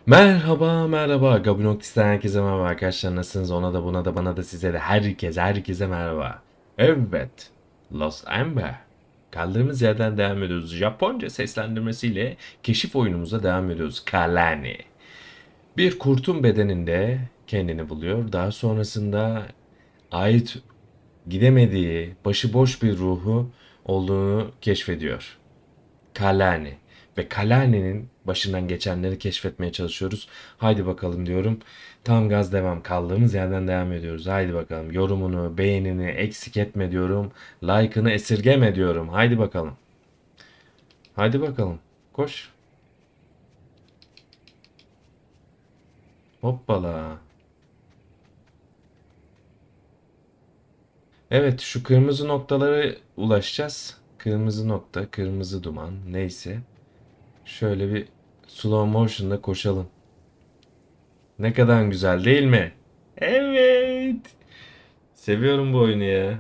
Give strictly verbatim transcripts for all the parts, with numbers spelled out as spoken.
Merhaba merhaba Gabinox'ten herkese merhaba arkadaşlar, nasılsınız? Ona da buna da bana da size de herkese herkese merhaba. Evet, Lost Ember. Kaldığımız yerden devam ediyoruz. Japonca seslendirmesiyle keşif oyunumuza devam ediyoruz. Kalani. Bir kurtun bedeninde kendini buluyor. Daha sonrasında ait gidemediği başıboş bir ruhu olduğunu keşfediyor. Kalani. Ve Kalani'nin başından geçenleri keşfetmeye çalışıyoruz. Haydi bakalım diyorum. Tam gaz devam. Kaldığımız yerden devam ediyoruz. Haydi bakalım. Yorumunu, beğenini eksik etme diyorum. Like'ını esirgeme diyorum. Haydi bakalım. Haydi bakalım. Koş. Hoppala. Evet, şu kırmızı noktalara ulaşacağız. Kırmızı nokta, kırmızı duman neyse. Şöyle bir slow motion'da koşalım. Ne kadar güzel değil mi? Evet. Seviyorum bu oyunu ya.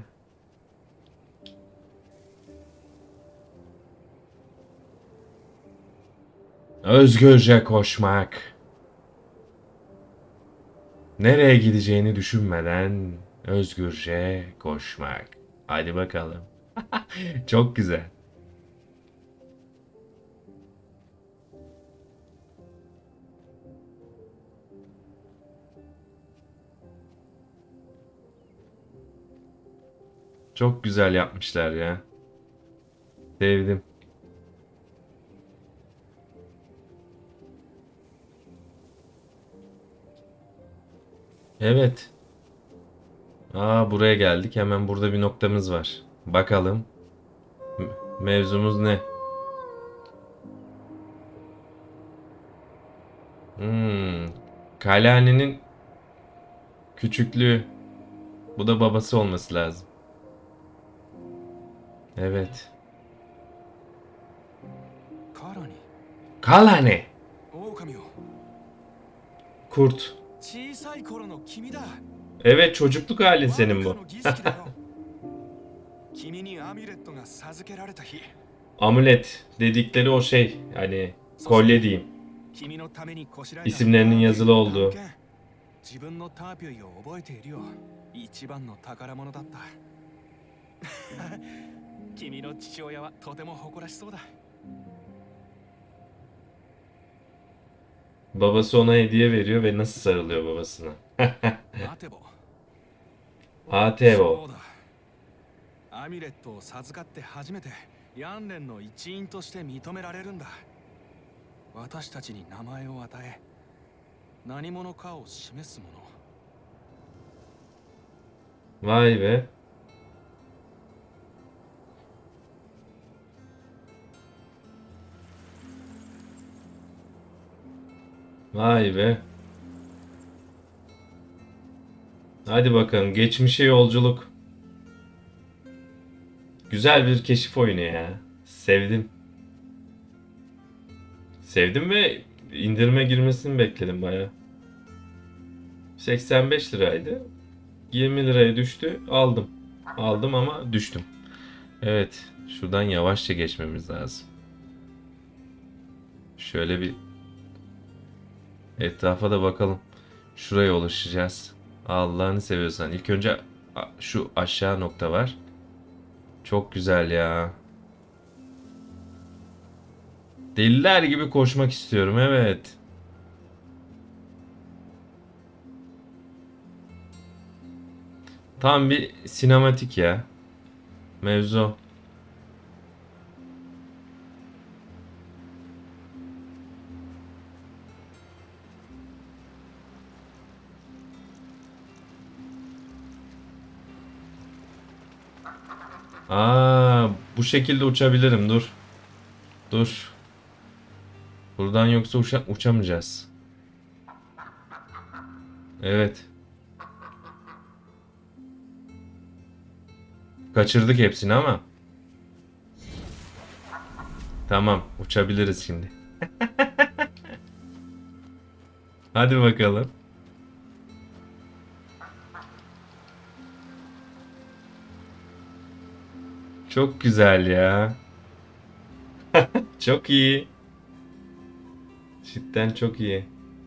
Özgürce koşmak. Nereye gideceğini düşünmeden özgürce koşmak. Hadi bakalım. Çok güzel. Çok güzel yapmışlar ya. Sevdim. Evet. Aa, buraya geldik. Hemen burada bir noktamız var. Bakalım. M- Mevzumuz ne? Hmm. Kalani'nin küçüklüğü. Bu da babası olması lazım. Evet. カラに Kalani. 狼を Kurt. 小さい頃の君だ Evet, çocukluk halin ワ senin ルカ bu. の儀式だよ君にアミュレットが授けられた日 Amulet dedikleri o şey. Yani kolye diyeyim. 君のためにこしらえた İsimlerinin yazılı olduğu. 自分のターピョイを覚えているよ一番の宝物だった君の父親はとても誇らしそうだ Babası ona hediye veriyor ve nasıl sarılıyor babasına. 待てぼ Ateo. そうだアミュレットを授かって初めてヤンレンの一員として認められるんだ私たちに名前を与え何者かを示すもの Vay be. Vay be. Hadi bakalım, geçmişe yolculuk. Güzel bir keşif oyunu ya. Sevdim. Sevdim ve indirime girmesini bekledim baya. seksen beş liraydı. yirmi liraya düştü. Aldım. Aldım ama düştüm. Evet. Şuradan yavaşça geçmemiz lazım. Şöyle bir etrafa da bakalım. Şuraya ulaşacağız. Allah'ını seviyorsan. İlk önce şu aşağı nokta var. Çok güzel ya. Deliler gibi koşmak istiyorum. Evet. Tam bir sinematik ya. Mevzu. Aa, bu şekilde uçabilirim. Dur. Dur. Buradan yoksa uça uçamayacağız. Evet. Kaçırdık hepsini ama. Tamam, uçabiliriz şimdi. Hadi bakalım. Çok güzel ya. Çok iyi. Cidden çok iyi.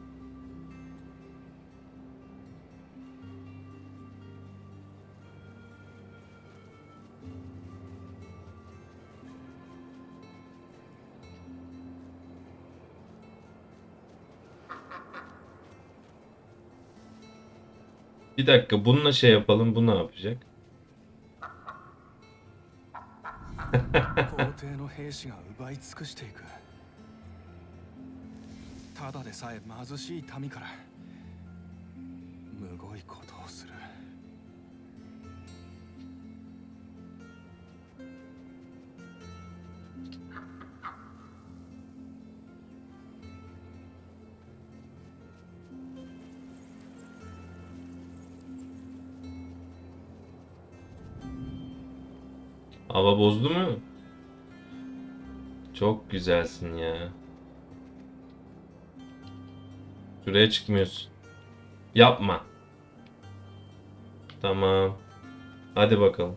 Bir dakika, bununla şey yapalım. Bu ne yapacak? 皇帝の兵士が奪い尽くしていく。ただでさえ貧しい民からむごいことをする。 Hava bozdu mu? Çok güzelsin ya. Şuraya çıkmıyorsun. Yapma. Tamam. Hadi bakalım.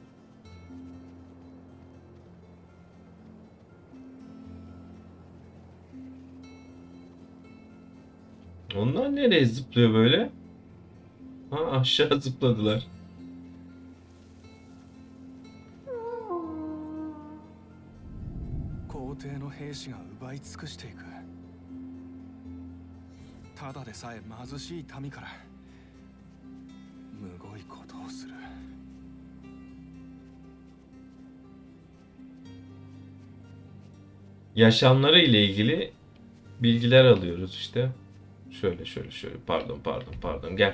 Onlar nereye zıplıyor böyle? Ha, aşağı zıpladılar. 皇帝の兵士が奪い尽くしていく。ただでさえ貧しい民からむごいことをする。 Yaşamları ile ilgili bilgiler alıyoruz işte. Şöyle şöyle şöyle. Pardon pardon pardon gel.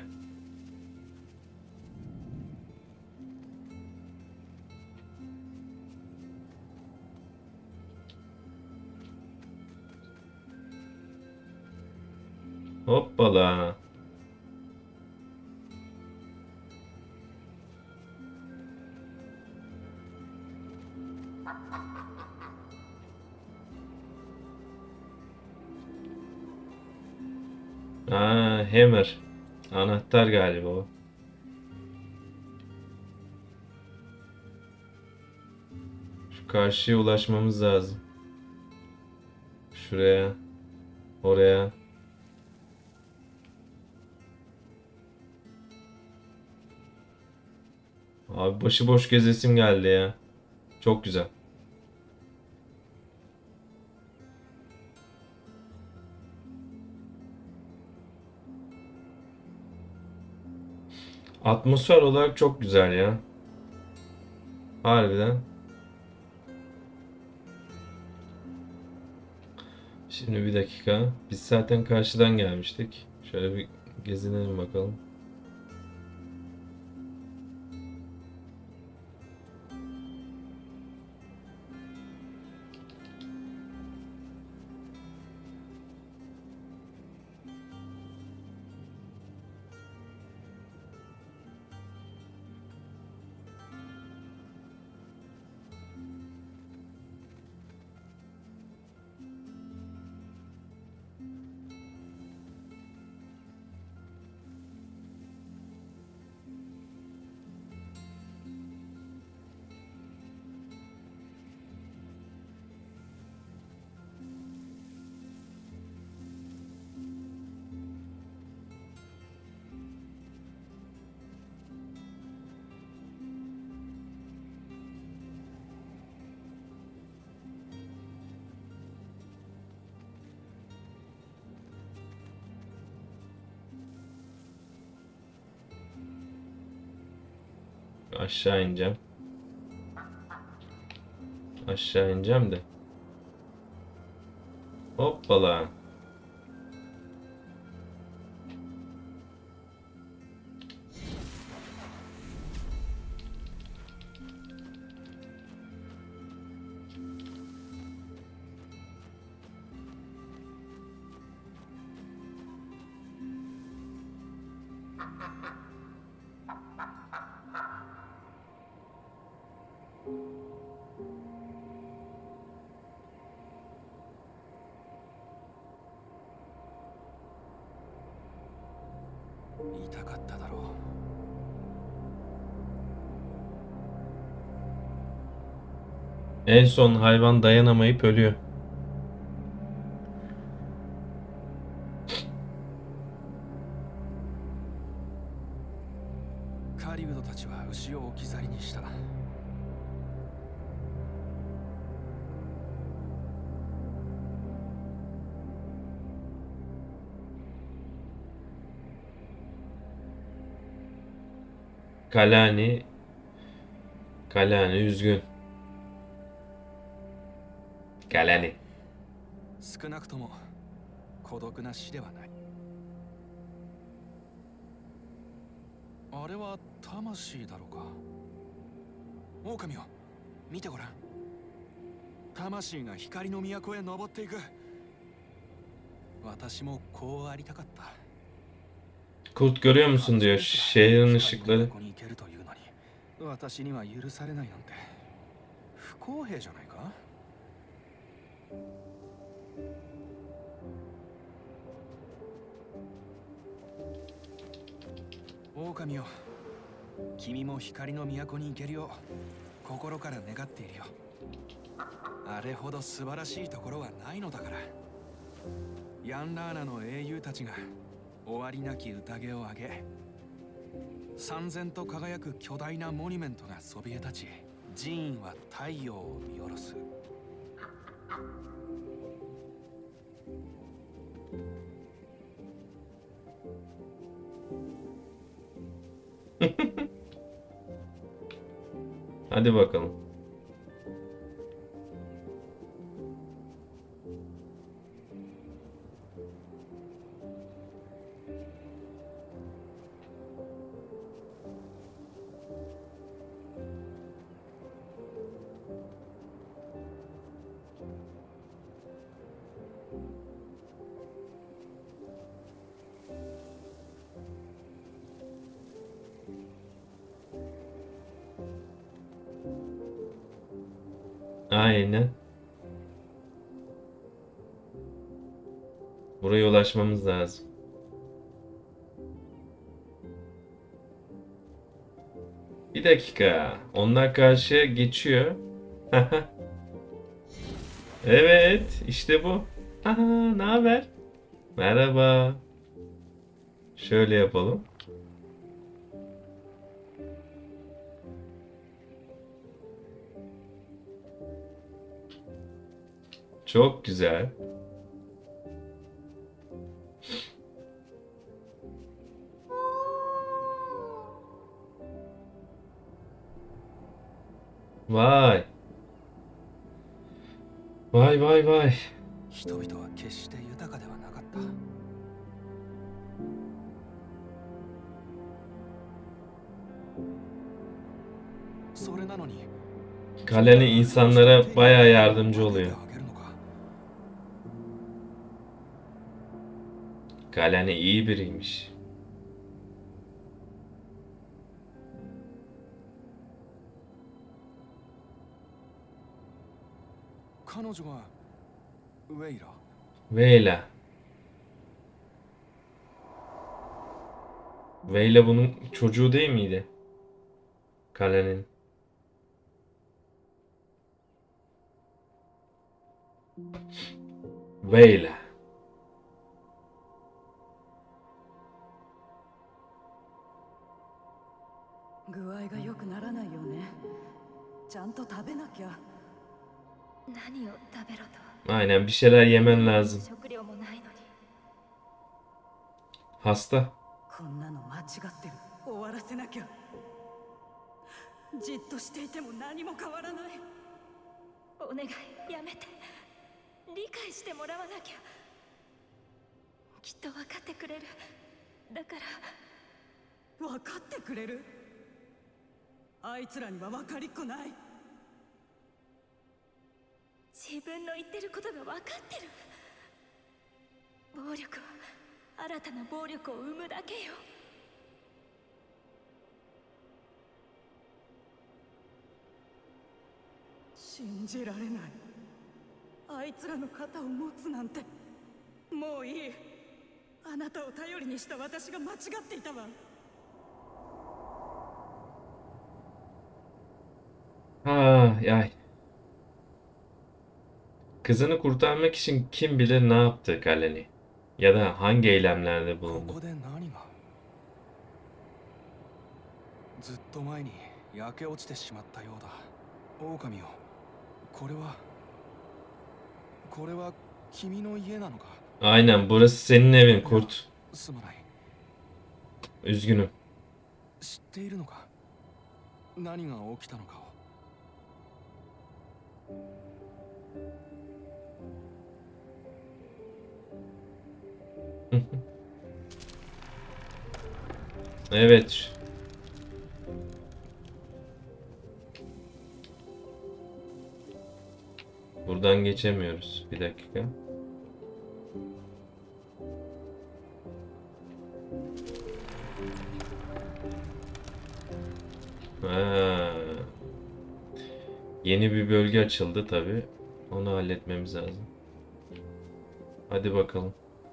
Hoppala. Aa, hammer. Anahtar galiba o. Şu karşıya ulaşmamız lazım. Şuraya. Oraya. Abi başıboş gezesim geldi ya. Çok güzel. Atmosfer olarak çok güzel ya. Harbiden. Şimdi bir dakika. Biz zaten karşıdan gelmiştik. Şöyle bir gezinelim bakalım. Aşağı ineceğim. Aşağı ineceğim de. Hoppala. 痛かっただろう。 En son hayvan dayanamayıp ölüyor. カリウドたちは牛を置き去りにした。 Kalani Kalani üzgün. Kalani. 少なくとも孤独な死ではない。あれは魂だろうか。狼よ、見てごらん。魂が光の都へ登っていく。私もこうありたかった。 Kurt görüyor musun diyor şehrin ışıkları. 私には許されないなんて不公平じゃないか。狼よ、君も光の都に行けるよう心から願っているよ。あれほど素晴らしいところはないのだから。ヤンラーナの英雄たちが終わりなき宴をあげ、燦然と輝く巨大なモニュメントがそびえ立ち、寺院は太陽を見下ろす。 Hadi bakalım. Aynen. Buraya ulaşmamız lazım. Bir dakika. Onlar karşıya geçiyor. Evet, işte bu. Aha, ne haber? Merhaba. Şöyle yapalım. Çok güzel. Vay. Vay vay vay. 人々は決して豊かではなかった。それなのに Kaleni insanlara bayağı yardımcı oluyor. Kaleni iyi biriymiş. Veyla. Veyla bunun çocuğu değil miydi? Kalenin. Veyla. Aynen bir şeyler yemen lazım. Hasta. じっとしていても何も変わらない。お願いやめて。理解してもらわなきゃ。きっと分かってくれる。だから分かってくれる。あいつらには分かりっこない。自分の言ってることが分かってる。暴力は新たな暴力を生むだけよ。信じられない。あいつらの肩を持つなんて。もういい。あなたを頼りにした私が間違っていたわ。 Ha, ay. Kızını kurtarmak için kim bilir ne yaptı Kaleni? Ya da hangi eylemlerde bulundu? ずっと前に焼け落ちてしまったようだ。狼よ、これはこれは君の家なのか? Aynen burası senin evin Kurt. Üzgünüm. 知っているのか? 何が起きたのかを。 Evet. Buradan geçemiyoruz. Bir dakika. Ha. Yeni bir bölge açıldı tabi. Onu halletmemiz lazım. Hadi bakalım.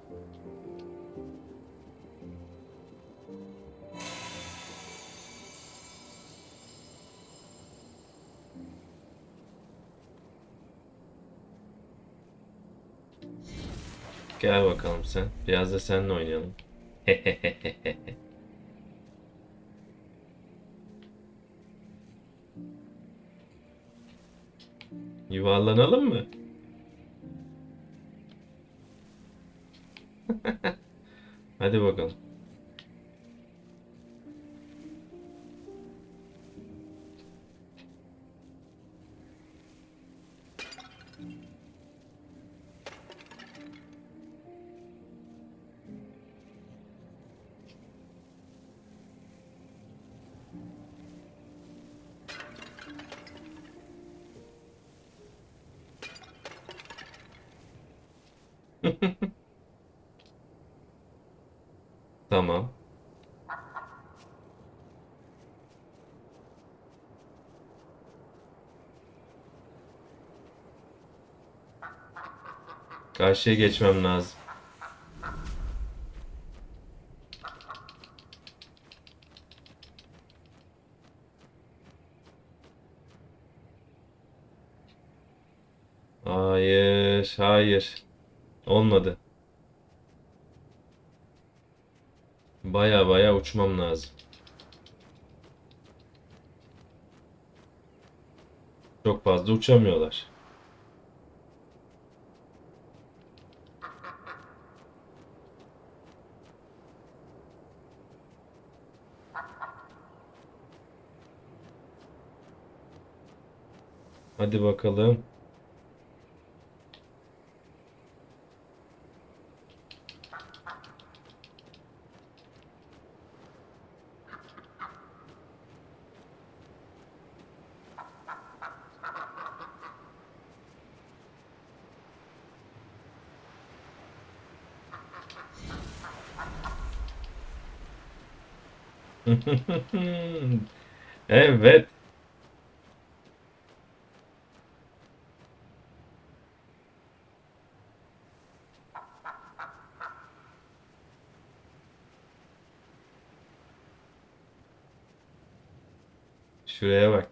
Gel bakalım sen. Biraz da seninle oynayalım. Yuvarlanalım mı? Hadi bakalım. Tamam. Karşıya geçmem lazım. Hayır, hayır. Olmadı. Baya baya uçmam lazım. Çok fazla uçamıyorlar. Hadi bakalım. Evet. Şuraya bak.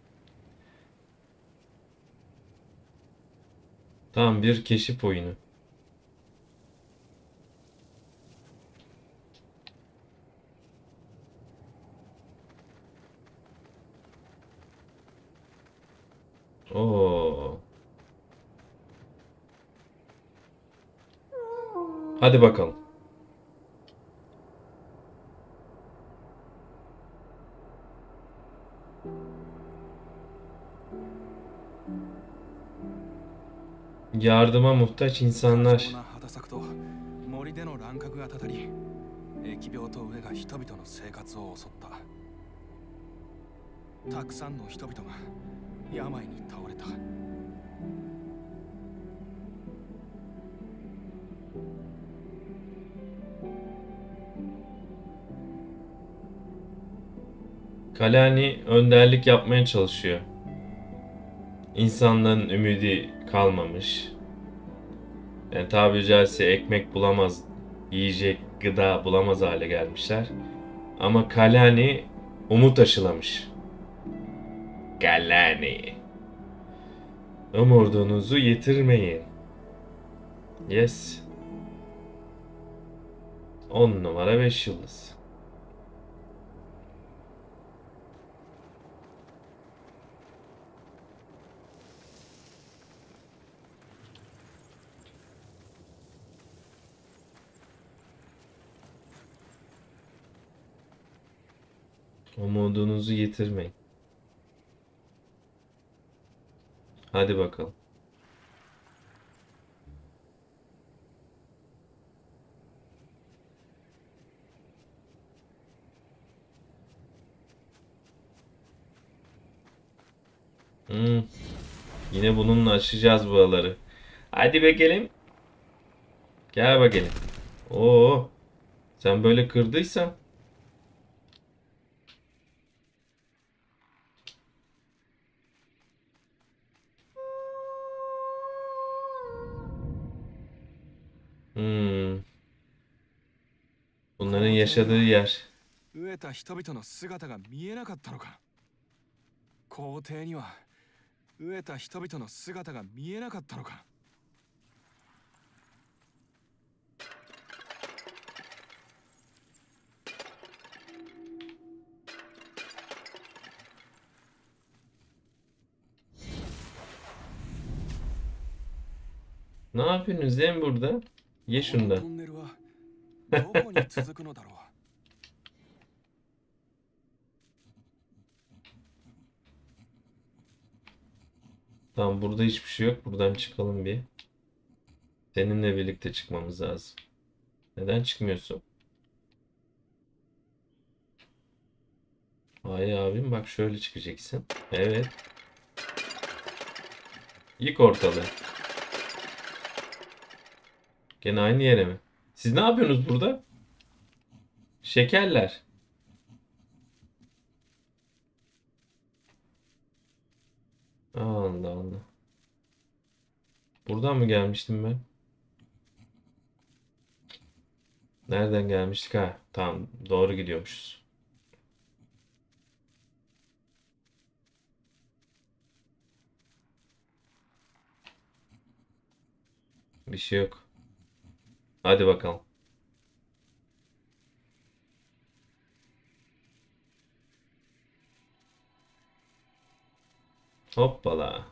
Tam bir keşif oyunu. Oo. Hadi bakalım. Yardıma muhtaç 過剰 insanlar. な畑作と森での乱獲がたたり、疫病と飢えが人々の生活を襲った。たくさんの人々が病に倒れた。 Kalani önderlik yapmaya çalışıyor. İnsanların ümidi kalmamış. Yani tabiri caizse ekmek bulamaz, yiyecek gıda bulamaz hale gelmişler. Ama Kalani umut aşılamış. Kalani. Umudunuzu yitirmeyin. Yes. on numara beş yıldız. Umudunuzu yitirmeyin. Hadi bakalım. Hmm. Yine bununla aşacağız buraları. Hadi bakalım. Gel bakalım. Oo. Sen böyle kırdıysan. Hmm. こ Bunların の通り yaşadığı は yer. 飢えた人々の姿が見えなかったのか。皇帝には飢えた人々の姿が見えなかったのか。 Ne yapıyorsunuz lan burada? Ye このト şundan. ンネルはどこに続くのだろう。 Tamam, burada hiçbir şey yok. Buradan çıkalım bir. Seninle birlikte çıkmamız lazım. Neden çıkmıyorsun? Hayır abim, bak şöyle çıkacaksın. Evet. Yık ortalığı. Gene aynı yere mi? Siz ne yapıyorsunuz burada? Şekerler. Allah Allah. Buradan mı gelmiştim ben? Nereden gelmiştik ha? Tamam, doğru gidiyormuşuz. Bir şey yok. Hadi bakalım. Hoppala.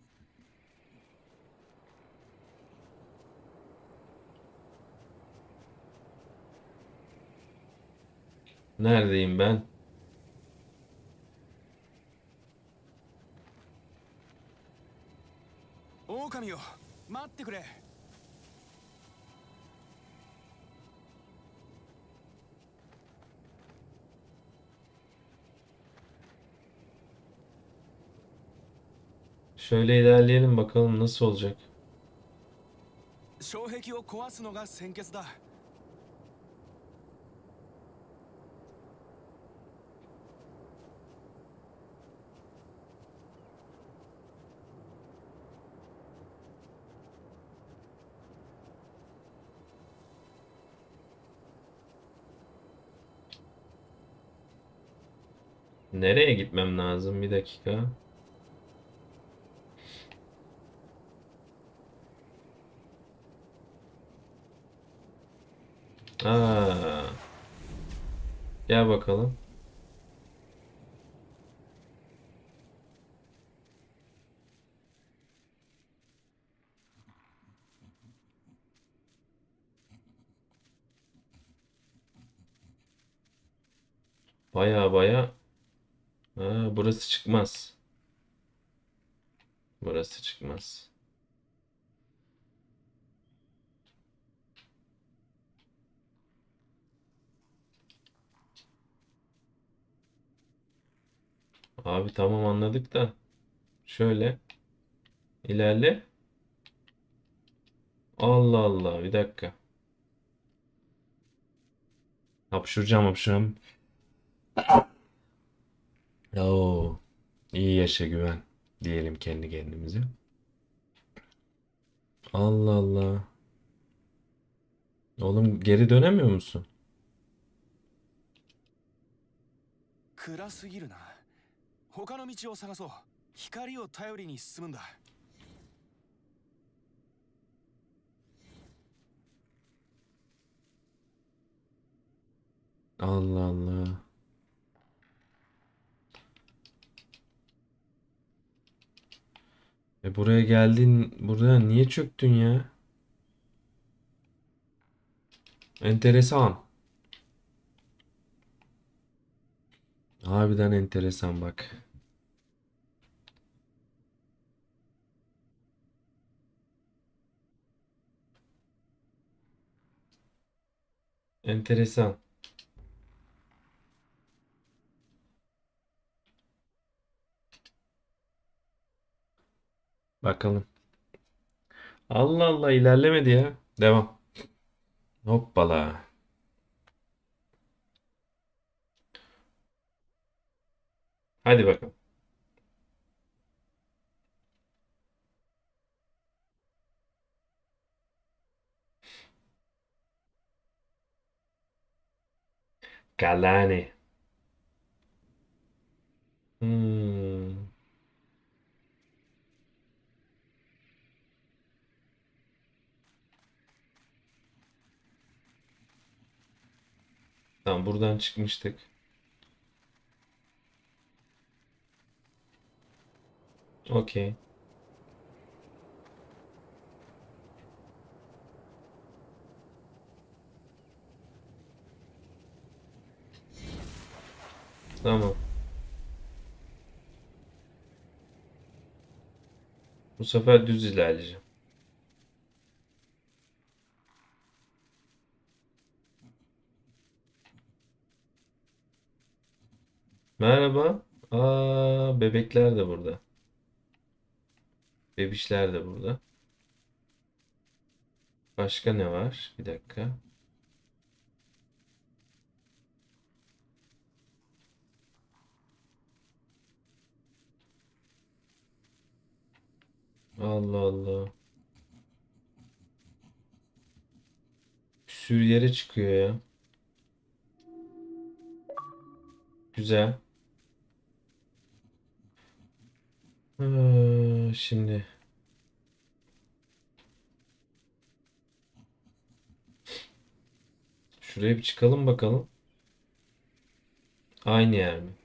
Neredeyim ben? 狼よ、待ってくれ。 Şöyle ilerleyelim bakalım nasıl olacak. 障壁を壊すのが先決だ。 Nereye gitmem lazım? Bir dakika. Aa. Gel bakalım. Baya baya. Ha, burası çıkmaz. Burası çıkmaz. Abi tamam, anladık da. Şöyle ilerle. Allah Allah, bir dakika. Hapşuracağım hapşuracağım. Oo, iyi yaşa güven. Diyelim kendi kendimize. Allah Allah. Oğlum, geri dönemiyor musun? 暗すぎるな。他の道を探そう。光を頼りに進むんだ。 Allah Allah. E buraya geldin, buraya niye çöktün ya? Enteresan. Harbiden enteresan bak. Enteresan. Bakalım. Allah Allah, ilerlemedi ya. Devam. Hoppala. Hadi bakalım. Kalani. Hmm. Tamam, buradan çıkmıştık. Okey. Tamam. Bu sefer düz ilerleyeceğim. Merhaba. Aa, bebekler de burada. Bebişler de burada. Başka ne var? Bir dakika. Allah Allah. Bir sürü yere çıkıyor ya. Güzel. Aa, şimdi şuraya bir çıkalım bakalım. Aynı yer mi?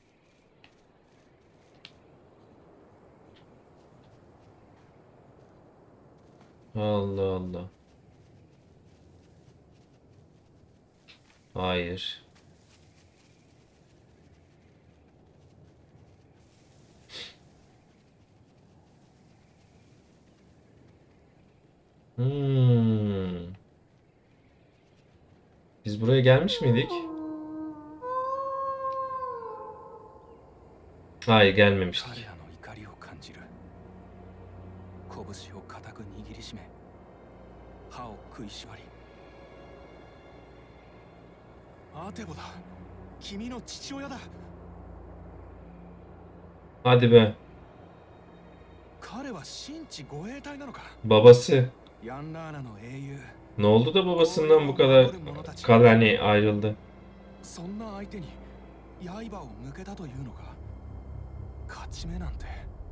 Allah Allah. Hayır. Hmm. Biz buraya gelmiş miydik? Hayır, 彼 gelmemiştik. らの怒りを感じる。拳を固く握りしめ、歯を食いしばり。アテボだ。君の父親だ。 Hadi be. 彼は新地護衛隊なのか。 Babası. ヤンラーナの英雄。 Ne oldu da babasından bu kadar Kalani ayrıldı? そんな相手に刃を向けたというのか。勝ち目なんて。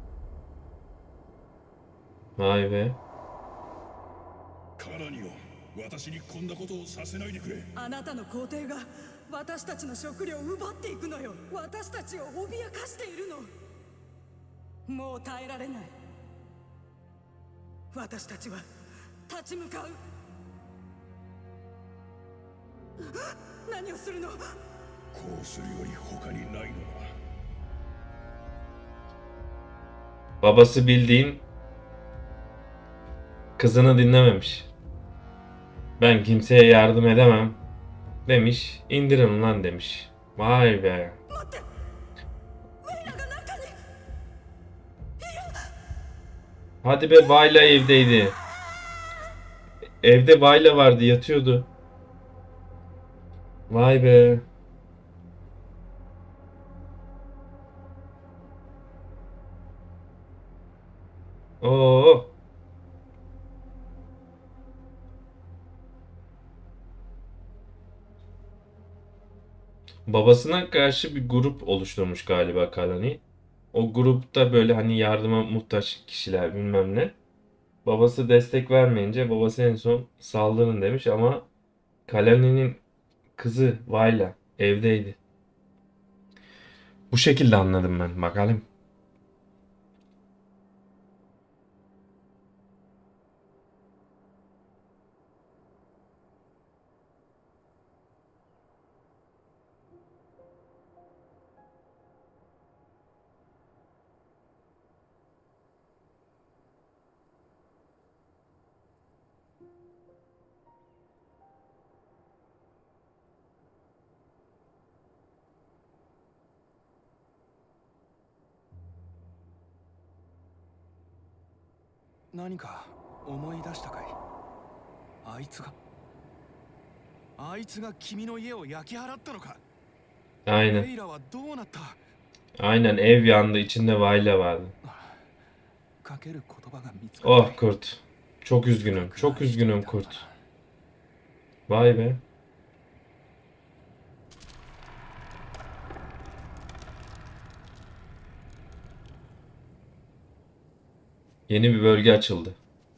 Vay be. カラニを私にこんなことをさせないでくれ。 あなたの皇帝が私たちの食料を奪っていくのよ。私たちを脅かしているの。もう耐えられない。私たちは立ち向かう。何をするの？ こうするより他にないのだ。 Babası bildiğin kızını dinlememiş. Ben kimseye yardım edemem demiş. İndirin lan demiş. Vay be. 待って。メイラが中に。 Hadi be, Vayla evdeydi. Evde Vayla vardı, yatıyordu. Vay be. Oo. Babasına karşı bir grup oluşturmuş galiba Kalani. O grupta böyle hani yardıma muhtaç kişiler bilmem ne. Babası destek vermeyince babası en son saldırın demiş ama Kalani'nin kızı Vayla evdeydi. Bu şekilde anladım ben. Bakalım. 何か思い出したかい？あいつがあいつが君の家を焼き払ったのか？ Aynen. レイラはどうなった？ Aynen ev yandı. İçinde Vayla vardı. かける言葉が見つからない。 Oh Kurt. Çok üzgünüm. Çok üzgünüm Kurt. Vay be. Yeni bir bölge açıldı.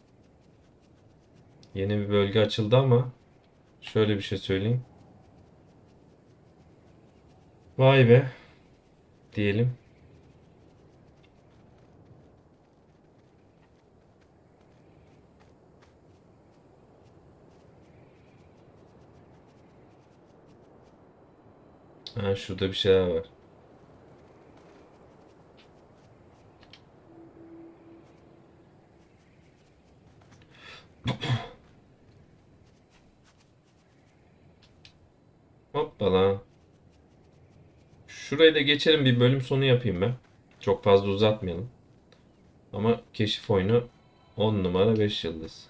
Yeni bir bölge açıldı ama şöyle bir şey söyleyeyim. Vay be diyelim. Ha, şurada bir şeyler var. Hoppala. Şurayı da geçelim, bir bölüm sonu yapayım ben. Çok fazla uzatmayalım. Ama keşif oyunu on numara beş yıldız.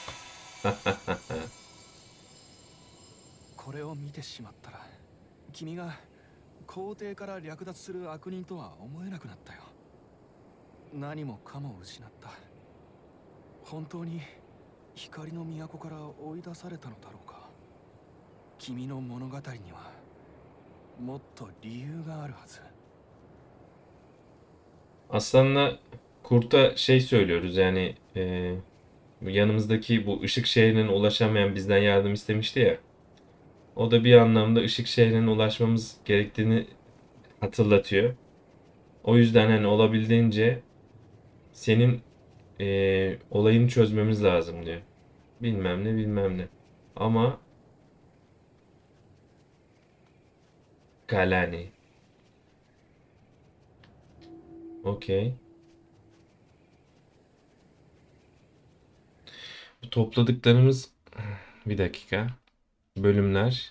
これを見てしまったら君が皇帝から略奪する悪人とは思えなくなったよ。何もかも失った。本当に光の都から追い出されたのだろうか。君の物語にはもっと理由があるはず。 Aslanla kurta şey söylüyoruz yani e, yanımızdaki bu ışık şehrine ulaşamayan bizden yardım istemişti ya. O da bir anlamda ışık şehrine ulaşmamız gerektiğini hatırlatıyor. O yüzden hani olabildiğince senin e, olayını çözmemiz lazım diyor. Bilmem ne bilmem ne. Ama Galani. Okey. Bu topladıklarımız bir dakika. Bölümler.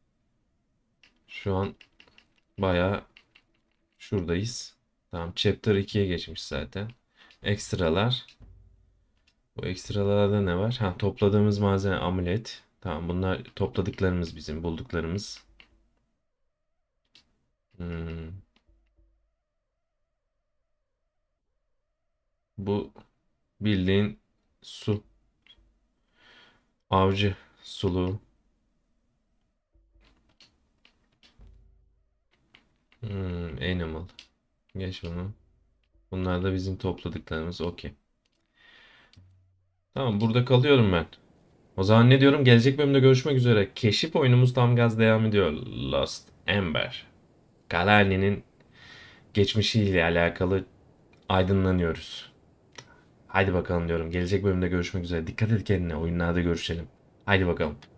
Şu an bayağı şuradayız. Tamam, chapter ikiye geçmiş zaten. Ekstralar. Bu ekstralarda ne var? Ha, topladığımız malzeme amulet. Tamam, bunlar topladıklarımız, bizim bulduklarımız. Hmm. Bu bildiğin su. Avcı suluğu. Hmm, animal. Geç bunu. Bunlar da bizim topladıklarımız. Okey. Tamam, burada kalıyorum ben. O zaman ne diyorum? Gelecek bölümde görüşmek üzere. Keşif oyunumuz tam gaz devam ediyor. Lost Ember. Galani'nin geçmişiyle alakalı aydınlanıyoruz. Haydi bakalım diyorum. Gelecek bölümde görüşmek üzere. Dikkat et kendine. Oyunlarda görüşelim. Haydi bakalım.